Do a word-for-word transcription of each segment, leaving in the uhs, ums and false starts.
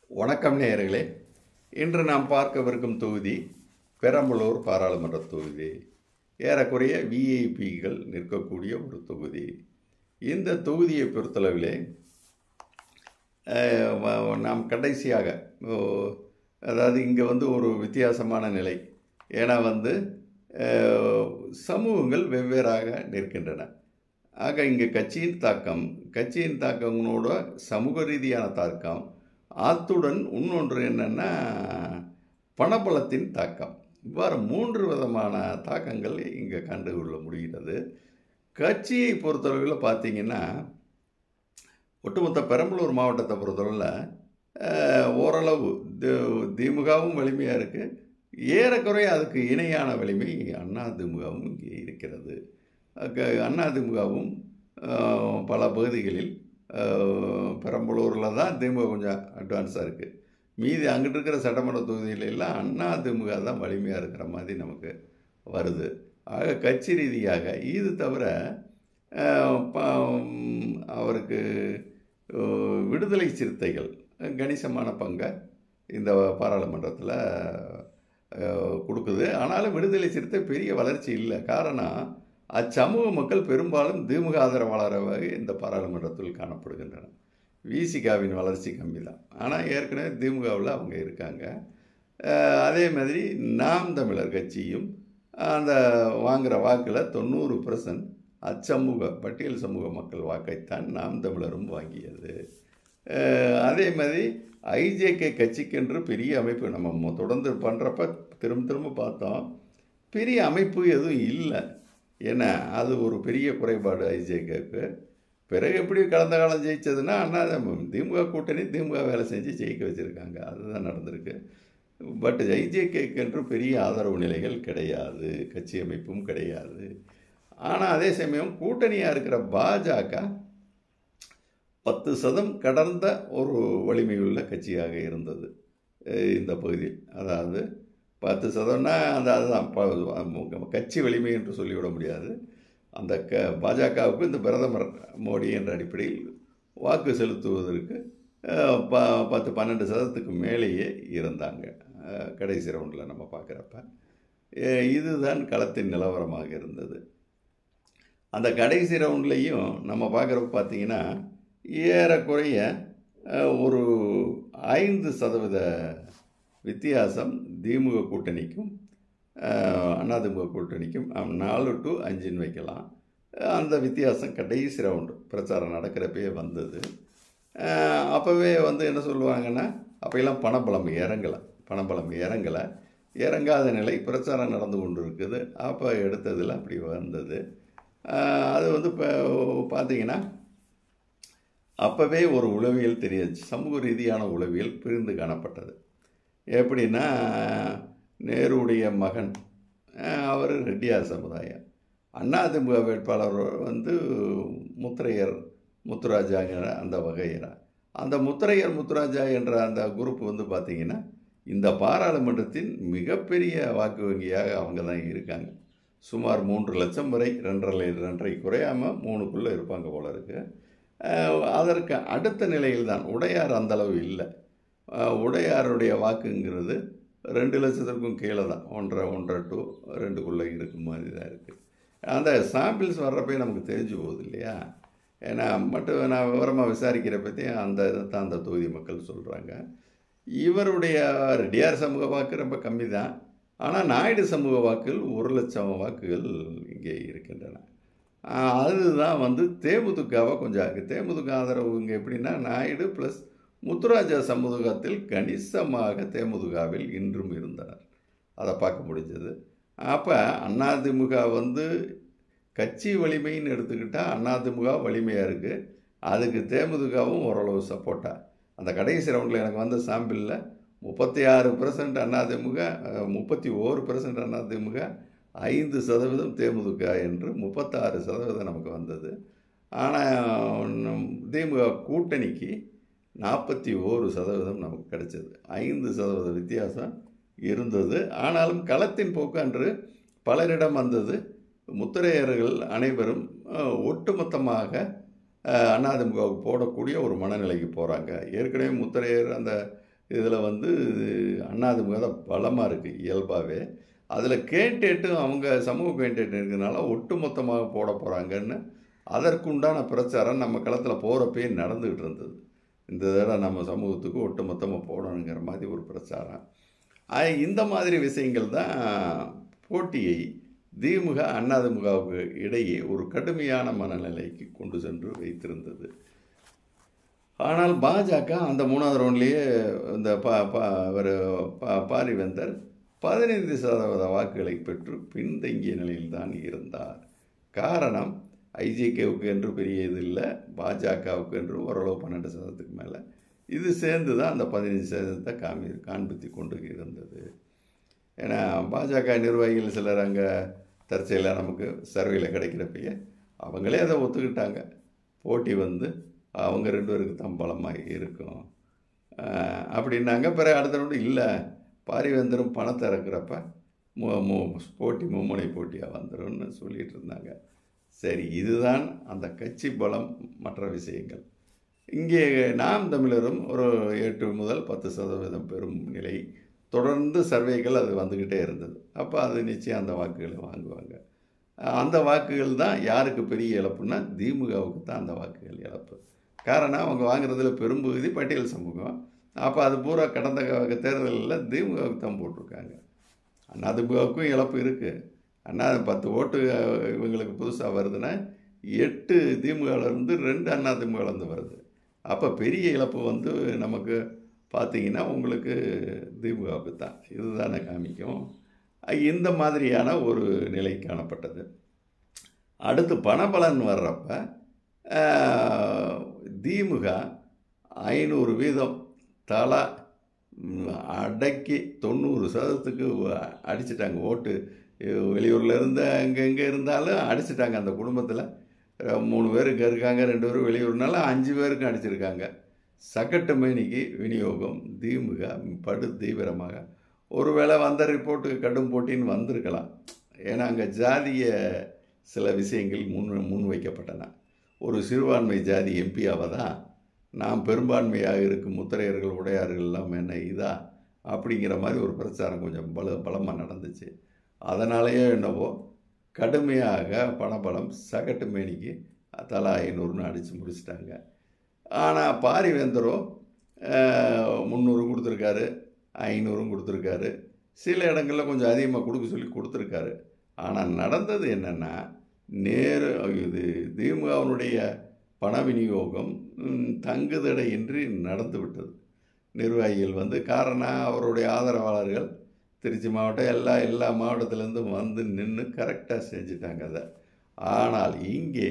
வணக்கம் நேயர்களே. இன்று நாம் பார்க்கவிருக்கும் தொகுதி பெரம்பலூர் பாராளுமன்ற தொகுதி. ஏறக்குறைய விஐபிகள் நிற்கக்கூடிய ஒரு தொகுதி. இந்த தொகுதியை பொறுத்தளவிலே நாம் கடைசியாக, அதாவது இங்கே வந்து ஒரு வித்தியாசமான நிலை. ஏன்னா வந்து சமூகங்கள் வெவ்வேறாக நிற்கின்றன. ஆக இங்கே கட்சியின் தாக்கம் கட்சியின் தாக்கங்களோட சமூக ரீதியான தாக்கம், அத்துடன் இன்னொன்று என்னென்னா பணபலத்தின் தாக்கம். இவ்வாறு மூன்று விதமான தாக்கங்கள் இங்கே கண்டுகொள்ள முடிகிறது. கட்சியை பொறுத்தளவில் பார்த்தீங்கன்னா, ஒட்டுமொத்த பெரம்பலூர் மாவட்டத்தை பொறுத்தளவில் ஓரளவு திமுகவும் வலிமையாக இருக்குது. ஏறக்குறைய அதுக்கு இணையான வலிமை அதிமுகவும் இங்கே இருக்கிறது. அதிமுகவும் பல பகுதிகளில், பெரம்பலூரில் தான் திமுக கொஞ்சம் அட்வான்ஸாக இருக்குது. மீதி அங்கிட்டு இருக்கிற சட்டமன்ற தொகுதிகளெல்லாம் அதிமுக தான் வலிமையாக இருக்கிற மாதிரி நமக்கு வருது. ஆக கட்சி ரீதியாக இது தவிர அவருக்கு விடுதலை சிறுத்தைகள் கணிசமான பங்கை இந்த பாராளுமன்றத்தில் கொடுக்குது. ஆனாலும் விடுதலை சிறுத்தை பெரிய வளர்ச்சி இல்லை. காரணம், அச்சமூக மக்கள் பெரும்பாலும் திமுக ஆதரவாளராக இந்த பாராளுமன்றத்தில் காணப்படுகின்றனர். விசிகாவின் வளர்ச்சி கம்மி தான். ஆனால் ஏற்கனவே திமுகவில் அவங்க இருக்காங்க. அதே மாதிரி நாம் தமிழர் கட்சியும் அந்த வாங்குகிற வாக்கில் தொண்ணூறு பர்சன்ட் அச்சமூக பட்டியல் சமூக மக்கள் வாக்கைத்தான் நாம் தமிழரும் வாங்கியது. அதே மாதிரி ஐஜேகே கட்சிக்கென்று பெரிய அமைப்பு நம்ம தொடர்ந்து பண்ணுறப்ப திரும்ப திரும்ப பார்த்தோம், பெரிய அமைப்பு எதுவும் இல்லை. ஏன்னா அது ஒரு பெரிய குறைபாடு ஐஜேகேக்கு. பிறகு எப்படி கடந்த காலம் ஜெயிச்சதுன்னா, அண்ணா திமுக கூட்டணி திமுக வேலை செஞ்சு ஜெயிக்க வச்சுருக்காங்க. அதுதான் நடந்திருக்கு. பட் ஐஜேகேக்கு என்று பெரிய ஆதரவு நிலைகள் கிடையாது, கட்சி அமைப்பும் கிடையாது. ஆனால் அதே சமயம் கூட்டணியாக இருக்கிற பாஜக பத்து சதம் கடந்த ஒரு வலிமையுள்ள கட்சியாக இருந்தது இந்த பகுதியில். அதாவது பத்து சதம்னா அந்த அதுதான் கட்சி வலிமை என்று சொல்லிவிட முடியாது. அந்த க பாஜகவுக்கு இந்த பிரதமர் மோடி என்ற அடிப்படையில் வாக்கு செலுத்துவதற்கு ப பத்து பன்னெண்டு சதத்துக்கு மேலேயே இருந்தாங்க கடைசி ரவுண்டில் நம்ம பார்க்குறப்ப. இதுதான் களத்தின் நிலவரமாக இருந்தது. அந்த கடைசி ரவுண்ட்லேயும் நம்ம பார்க்குறப்ப பார்த்தீங்கன்னா, ஏறக்குறைய ஒரு ஐந்து சதவீத வித்தியாசம் திமுக கூட்டணிக்கும் அதிமுக கூட்டணிக்கும் நாலு டு அஞ்சுன்னு வைக்கலாம். அந்த வித்தியாசம் கடைசி ரவுண்டு பிரச்சாரம் நடக்கிறப்பே வந்தது. அப்போவே வந்து என்ன சொல்லுவாங்கன்னா, அப்போலாம் பணபலம் இறங்கலை பணபலம் இறங்கலை இறங்காத நிலை பிரச்சாரம் நடந்து கொண்டு இருக்குது. அப்போ எடுத்ததில் அப்படி வந்தது. அது வந்து இப்போ பார்த்தீங்கன்னா, அப்போவே ஒரு உளவியல் தெரியாச்சு, சமூக ரீதியான உளவியல் பிரிந்து காணப்பட்டது. எப்படின்னா, நேருடைய மகன் அவர் ரெட்டியார் சமுதாயம், அதிமுக வேட்பாளர் வந்து முத்திரையர் முத்துராஜாங்கிற அந்த வகையிற அந்த முத்திரையர் முத்துராஜா என்ற அந்த குரூப் வந்து பார்த்திங்கன்னா, இந்த பாராளுமன்றத்தின் மிகப்பெரிய வாக்கு வங்கியாக அவங்க தான் இருக்காங்க. சுமார் மூன்று லட்சம் வரை, ரெண்டரை ரெண்டரை குறையாமல் மூணுக்குள்ளே இருப்பாங்க போல இருக்குது. அதற்கு அடுத்த நிலையில் தான் உடையார் அந்தளவு இல்லை. உடையாருடைய வாக்குங்கிறது ரெண்டு லட்சத்திற்கும் கீழே தான், ஒன்றரை ஒன்றரை டு ரெண்டுக்குள்ளே இருக்கும் மாதிரி தான் இருக்குது. அந்த சாம்பிள்ஸ் வர்றப்பே நமக்கு தெரிஞ்சு போகுது இல்லையா. ஏன்னா மட்டும் நான் விவரமாக விசாரிக்கிற பற்றி அந்த இதை தான் அந்த தொகுதி மக்கள் சொல்கிறாங்க. இவருடைய ரெட்டியார் சமூக வாக்கு ரொம்ப கம்மி தான். ஆனால் நாயுடு சமூக வாக்குகள் ஒரு லட்சம் வாக்குகள் இங்கே இருக்கின்றன. அதுதான் வந்து தேமுதிகவை கொஞ்சம் இருக்குது. தேமுதிக ஆதரவு இங்கே எப்படின்னா, நாயுடு ப்ளஸ் முத்துராஜா சமூகத்தில் கணிசமாக தேமுதிகவில் இன்றும் இருந்தனர். அதை பார்க்க முடிஞ்சது. அப்போ அதிமுக வந்து கட்சி வலிமைன்னு எடுத்துக்கிட்டால் அதிமுக வலிமையாக இருக்குது. அதுக்கு தேமுதிகவும் ஓரளவு சப்போர்ட்டாக. அந்த கடைசி ரவுண்டில் எனக்கு வந்த சாம்பிளில் முப்பத்தி ஆறு பர்சன்ட் அதிமுக, முப்பத்தி ஓரு பர்சன்ட் அதிமுக, ஐந்து சதவீதம் தேமுதிக என்று முப்பத்தாறு சதவீதம் நமக்கு வந்தது. ஆனால் திமுக கூட்டணிக்கு நாற்பத்தி ஓரு சதவீதம் நமக்கு கிடைச்சது. ஐந்து சதவீத வித்தியாசம் இருந்தது. ஆனாலும் களத்தின் போக்கு அன்று பலரிடம் வந்தது. முத்திரையர்கள் அனைவரும் ஒட்டுமொத்தமாக அதிமுகவுக்கு போடக்கூடிய ஒரு மனநிலைக்கு போகிறாங்க. ஏற்கனவே முத்திரையர் அந்த இதில் வந்து அதிமுக தான் பலமாக இருக்குது இயல்பாகவே. அதில் கேண்டேட்டும் அவங்க சமூக கேண்டேட் இருக்கிறதுனால ஒட்டுமொத்தமாக போட போகிறாங்கன்னு அதற்குண்டான பிரச்சாரம் நம்ம களத்தில் போகிறப்பயே நடந்துக்கிட்டு இருந்தது. இந்த தடவை நம்ம சமூகத்துக்கு ஒட்டுமொத்தமாக போடணுங்கிற மாதிரி ஒரு பிரச்சாரம். இந்த மாதிரி விஷயங்கள் தான் போட்டியை திமுக அதிமுகவுக்கு இடையே ஒரு கடுமையான மனநிலைக்கு கொண்டு சென்று வைத்திருந்தது. ஆனால் பாஜக அந்த மூணாவது ரவுண்ட்லேயே இந்த பா பா ஒரு பா பாரிவேந்தர் பதினைந்து சதவீத வாக்குகளை பெற்று பின்தங்கிய நிலையில்தான் இருந்தார். காரணம், ஐஜேகேவுக்கு என்று பெரிய இது இல்லை, பாஜகவுக்கு என்று ஓரளவு பன்னெண்டு சதவீதத்துக்கு மேலே இது சேர்ந்து தான் அந்த பதினைஞ்சு சதவீதத்தை காமி காண்பித்து கொண்டு இருந்தது. ஏன்னா பாஜக நிர்வாகிகள் சிலர் அங்கே தற்செயலாக நமக்கு சர்வேயில் கிடைக்கிறப்பையே அவங்களே அதை ஒத்துக்கிட்டாங்க. போட்டி வந்து அவங்க ரெண்டு பேருக்கு தான் பலமாக இருக்கும் அப்படின்னாங்க. பிறகு அடுத்த ரவுண்டு இல்லை, பாரிவேந்தரும் பணத்தை இறக்குறப்ப மு மு போட்டி மும்முனை போட்டியாக வந்துடும்னு சொல்லிகிட்டு இருந்தாங்க. சரி, இதுதான் அந்த கட்சி பலம். மற்ற விஷயங்கள் இங்கே நாம் தமிழரும் ஒரு எட்டு முதல் பத்து சதவீதம் பெறும் நிலை தொடர்ந்து சர்வேகள் அது வந்துக்கிட்டே இருந்தது. அப்போ அது நிச்சயம் அந்த வாக்குகளை வாங்குவாங்க. அந்த வாக்குகள் தான் யாருக்கு பெரிய இழப்புன்னா திமுகவுக்கு தான் அந்த வாக்குகள் இழப்பு. காரணம், அவங்க வாங்குறதுல பெரும்பகுதி பட்டியல் சமூகம். அப்போ அது பூரா கடந்த தேர்தலில் திமுகவுக்கு தான் போட்டிருக்காங்க. அதிமுகவுக்கும் இழப்பு இருக்குது. அண்ணா பத்து ஓட்டு இவங்களுக்கு புதுசாக வருதுன்னா எட்டு திமுகவிலேருந்து ரெண்டு அதிமுகலேருந்து வருது. அப்போ பெரிய இழப்பு வந்து நமக்கு பார்த்திங்கன்னா உங்களுக்கு திமுகவுக்கு தான். இதுதானே காமிக்கும். இந்த மாதிரியான ஒரு நிலை காணப்பட்டது. அடுத்து பணபலன் வர்றப்ப திமுக ஐநூறு வீதம் தலா அடக்கி தொண்ணூறு சதவீதத்துக்கு அடிச்சிட்டாங்க. ஓட்டு வெளியூரில் இருந்த அங்கே எங்கே இருந்தாலும் அடிச்சிட்டாங்க. அந்த குடும்பத்தில் மூணு பேர் இங்கே இருக்காங்க, ரெண்டு பேரும் வெளியூர்னால அஞ்சு பேருக்கும் அடிச்சிருக்காங்க. சகட்டு மேனிக்கு விநியோகம் திமுக படு தீவிரமாக. ஒருவேளை வந்த ரிப்போர்ட்டுக்கு கடும் போட்டின்னு வந்திருக்கலாம். ஏன்னா அங்கே ஜாதிய சில விஷயங்கள் முன் முன் வைக்கப்பட்டன. ஒரு சிறுபான்மை ஜாதி எம்பியாவை தான் நாம் பெரும்பான்மையாக இருக்கும் முத்திரையர்கள் உடையார்கள் எல்லாம் என்ன இதா அப்படிங்கிற மாதிரி ஒரு பிரச்சாரம் கொஞ்சம் பல பலமாக நடந்துச்சு. அதனாலேயே என்னவோ கடுமையாக பணபலம் சகட்டு மேனிக்கு தலா ஐநூறுன்னு அடித்து முடிச்சிட்டாங்க. ஆனால் பாரிவேந்தரோ முந்நூறு கொடுத்துருக்காரு, ஐநூறும் கொடுத்துருக்காரு, சில இடங்களில் கொஞ்சம் அதிகமாக கொடுக்க சொல்லி கொடுத்துருக்காரு. ஆனால் நடந்தது என்னென்னா, நேரு இது திமுகவினுடைய பண விநியோகம் தங்குதடையின்றி நடந்து விட்டது. நிர்வாகிகள் வந்து காரணம் அவருடைய ஆதரவாளர்கள் திருச்சி மாவட்டம் எல்லா எல்லா மாவட்டத்திலேருந்தும் வந்து நின்று கரெக்டாக செஞ்சுட்டாங்க அதை. ஆனால் இங்கே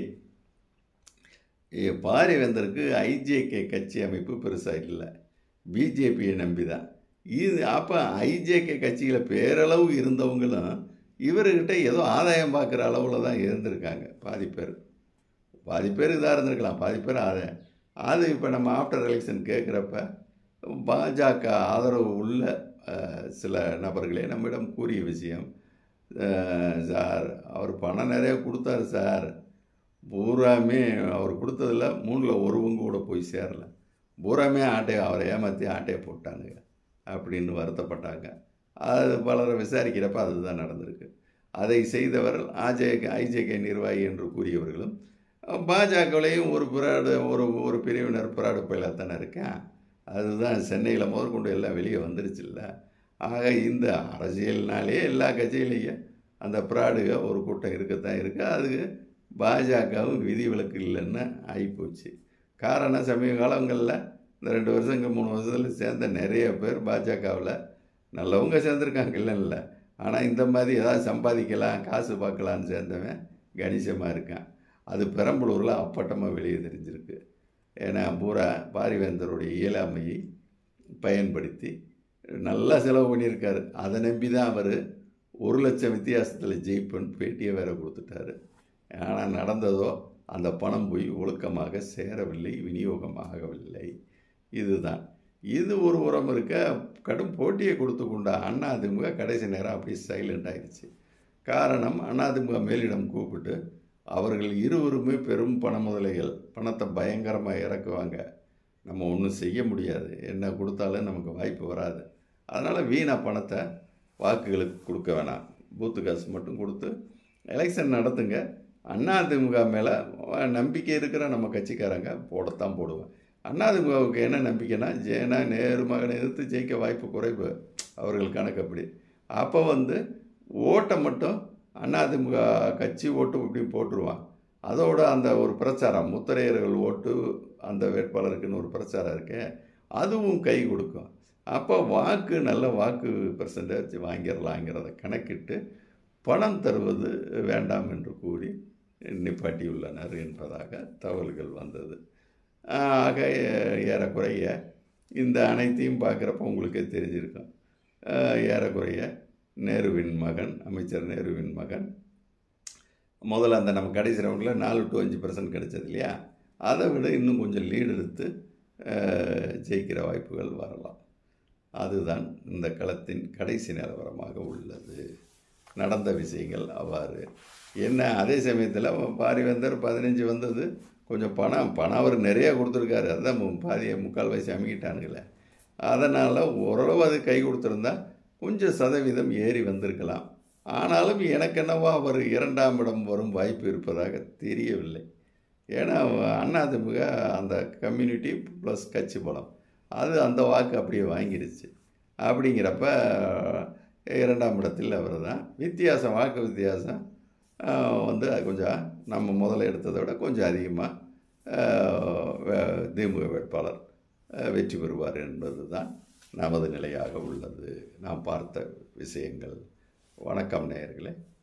பாரிவேந்தருக்கு ஐஜேகே கட்சி அமைப்பு பெருசாக இல்லை, பிஜேபியை நம்பி தான் இது. அப்போ ஐஜேகே கட்சியில் பேரளவு இருந்தவங்களும் இவர்கிட்ட ஏதோ ஆதாயம் பார்க்குற அளவில் தான் இருந்திருக்காங்க. பாதி பேர் பாதி பேர் இதாக இருந்திருக்கலாம், பாதி பேர் ஆதாயம். அது இப்போ நம்ம ஆஃப்டர் எலெக்ஷன் கேட்குறப்ப பாஜக ஆதரவு உள்ள சில நபர்களே நம்மிடம் கூறிய விஷயம், சார் அவர் பணம் நிறைய கொடுத்தாரு சார், பூராமே அவர் கொடுத்ததில் மூணில் ஒரு பங்கு கூட போய் சேரலை, பூராமே ஆட்டையை அவரை ஏமாற்றி ஆட்டையை போட்டானுங்க அப்படின்னு வருத்தப்பட்டாங்க. அது பலரை விசாரிக்கிறப்ப அதுதான் நடந்திருக்கு. அதை செய்தவர்கள் ஆஜேகே ஐஜேகே நிர்வாகி என்று கூறியவர்களும் பாஜகவிலையும் ஒரு பிராடு ஒரு ஒரு பிரிவினர் பிராடு பயிலாக தானே இருக்கேன். அதுதான் சென்னையில் முதற்கொண்டு எல்லாம் வெளியே வந்துருச்சு இல்லை. ஆக இந்த அரசியல்னாலே எல்லா கட்சியிலையும் அந்த பிராடுக ஒரு கூட்டம் இருக்கத்தான் இருக்குது. அதுக்கு பாஜகவும் விதிவிலக்கு இல்லைன்னு ஆகிப்போச்சு. காரணம், சமீப காலங்களில் இந்த ரெண்டு வருஷம் இங்கே மூணு வருஷத்தில் சேர்ந்த நிறைய பேர் பாஜகவில் நல்லவங்க சேர்ந்துருக்காங்க இல்லைல்ல. ஆனால் இந்த மாதிரி ஏதாவது சம்பாதிக்கலாம் காசு பார்க்கலான்னு சேர்ந்தவன் கணிசமாக இருக்கான். அது பெரம்பலூரில் அப்பட்டமாக வெளியே தெரிஞ்சிருக்கு. ஏன்னா பூரா பாரிவேந்தருடைய இயலாமையை பயன்படுத்தி நல்லா செலவு பண்ணியிருக்காரு. அதை நம்பி தான் அவர் ஒரு லட்சம் வித்தியாசத்தில் ஜெயிப்பேன்னு பேட்டியை வேற கொடுத்துட்டாரு. ஆனால் நடந்ததோ அந்த பணம் போய் ஒழுக்கமாக சேரவில்லை, விநியோகமாகவில்லை. இதுதான். இது ஒரு உரம் இருக்க கடும் போட்டியை கொடுத்து கொண்ட அதிமுக கடைசி நேரம் அப்படியே சைலண்ட் ஆயிடுச்சு. காரணம், அதிமுக மேலிடம் கூப்பிட்டு அவர்கள் இருவருமே பெரும் பண முதலைகள், பணத்தை பயங்கரமாக இறக்குவாங்க, நம்ம ஒன்றும் செய்ய முடியாது. என்ன கொடுத்தாலும் நமக்கு வாய்ப்பு வராது. அதனால் வீணாக பணத்தை வாக்குகளுக்கு கொடுக்க வேணாம். பூத்து காசு மட்டும் கொடுத்து எலெக்ஷன் நடத்துங்க. அதிமுக மேலே நம்பிக்கை இருக்கிற நம்ம கட்சிக்காரங்க போடத்தான் போடுவேன். அதிமுகவுக்கு என்ன நம்பிக்கைன்னா, ஜெயனா நேரு மகனை எதிர்த்து ஜெயிக்க வாய்ப்பு குறைவு அவர்கள் கணக்கு அப்படி. அப்போ வந்து ஓட்டை மட்டும் அதிமுக கட்சி ஓட்டு இப்படி போட்டுருவான். அதோட அந்த ஒரு பிரச்சாரம் முத்திரையர்கள் ஓட்டு அந்த வேட்பாளருக்குன்னு ஒரு பிரச்சாரம் இருக்கு, அதுவும் கை கொடுக்கும். அப்போ வாக்கு நல்ல வாக்கு பெர்சன்டேஜ் வாங்கிடலாங்கிறத கணக்கிட்டு பணம் தருவது வேண்டாம் என்று கூறி நிப்பாட்டியுள்ளனர் என்பதாக தகவல்கள் வந்தது. ஆக ஏறக்குறைய இந்த அனைத்தையும் பார்க்குறப்ப உங்களுக்கே தெரிஞ்சிருக்கும். ஏறக்குறைய நேருவின் மகன், அமைச்சர் நேருவின் மகன் முதல்ல அந்த நம்ம கடைசி ரவுண்டில் நாலு டு அஞ்சு பர்சன்ட் கிடைச்சது இல்லையா, அதை விட இன்னும் கொஞ்சம் லீடு எடுத்து ஜெயிக்கிற வாய்ப்புகள் வரலாம். அதுதான் இந்த களத்தின் கடைசி நிலவரமாக உள்ளது. நடந்த விஷயங்கள் அவ்வாறு என்ன. அதே சமயத்தில் பாரிவேந்தர் பதினஞ்சு வந்தது கொஞ்சம் பணம் பணம் அவர் நிறையா கொடுத்துருக்காரு. அதுதான் பாதியை முக்கால் வயசு அமைக்கிட்டானுங்களே. அதனால் ஓரளவு அது கை கொடுத்துருந்தா கொஞ்சம் சதவீதம் ஏறி வந்திருக்கலாம். ஆனாலும் எனக்கு என்னவோ அவர் இரண்டாம் இடம் வரும் வாய்ப்பு இருப்பதாக தெரியவில்லை. ஏன்னா அதிமுக அந்த கம்யூனிட்டி ப்ளஸ் கட்சி பலம் அது அந்த வாக்கு அப்படியே வாங்கிடுச்சு. அப்படிங்கிறப்ப இரண்டாம் இடத்தில் அவர் தான். வித்தியாசம் வாக்கு வித்தியாசம் வந்து கொஞ்சம் நம்ம முதல்ல எடுத்ததை விட கொஞ்சம் அதிகமாக திமுக வேட்பாளர் வெற்றி பெறுவார் என்பது தான் நமது நிலையாக உள்ளது. நாம் பார்த்த விஷயங்கள். வணக்கம் நேயர்களே.